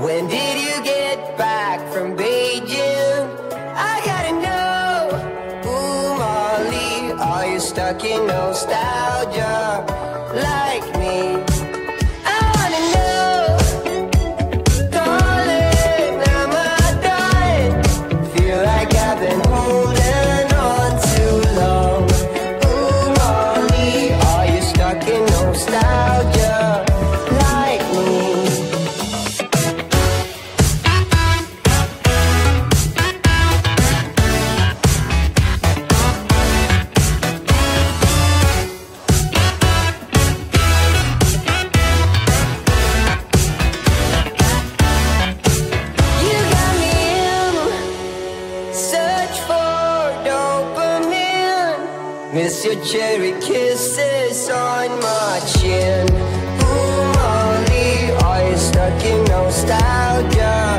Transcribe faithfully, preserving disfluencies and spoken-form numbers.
When did you get back from Beijing? I gotta know. Ooh, Molly, are you stuck in nostalgia like me? I wanna know. Darling, am I dying? Feel like I've been holding on too long. Ooh, Molly, are you stuck in nostalgia like me? Miss your cherry kisses on my chin. Ooh, Molly, are you stuck in nostalgia?